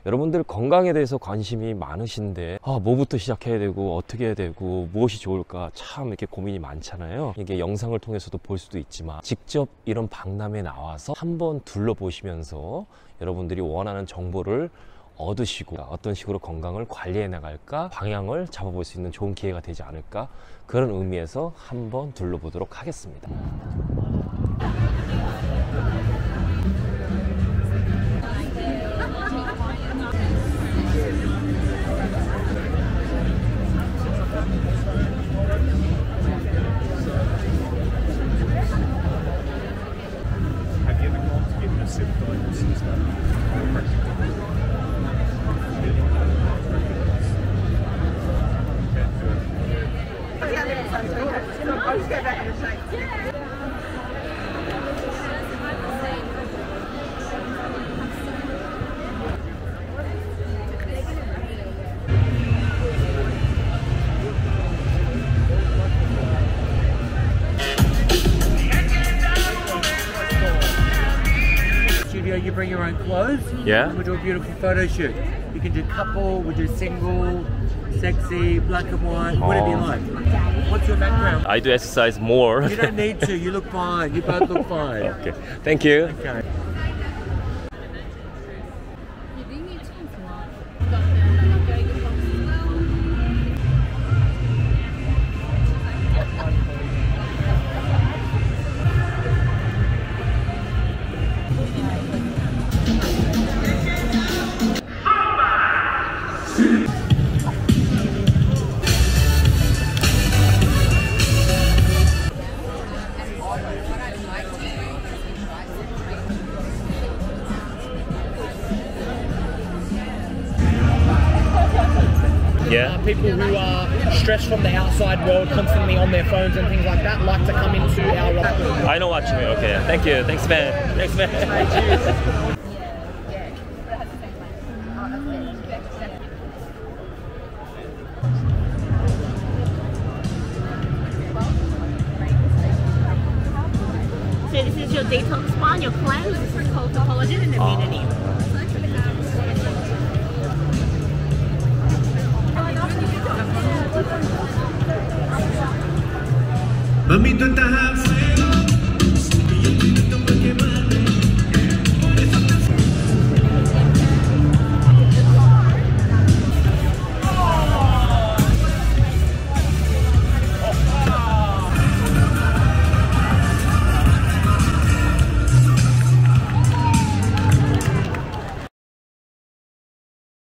여러분들 건강에 대해서 관심이 많으신데 뭐부터 시작해야 되고 어떻게 해야 되고 무엇이 좋을까 참 이렇게 고민이 많잖아요. 이게 영상을 통해서도 볼 수도 있지만 직접 이런 박람회에 나와서 한번 둘러보시면서 여러분들이 원하는 정보를 얻으시고 어떤 식으로 건강을 관리해 나갈까 방향을 잡아볼 수 있는 좋은 기회가 되지 않을까, 그런 의미에서 한번 둘러보도록 하겠습니다. You bring your own clothes. Yeah. We'll do a beautiful photo shoot. You can do couple, we'll do single, sexy, black and white, whatever you like. What's your background? I do exercise more. You don't need to. You look fine. You both look fine. Okay. Thank you. Okay. Yeah. People who are stressed from the outside world, constantly on their phones and things like that, like to come into our I know what you mean. Okay. Thank you. Thanks, man. Thanks, man. So this is your detox spa, your cleanse. This is called collagen and immunity. Mami, tú estás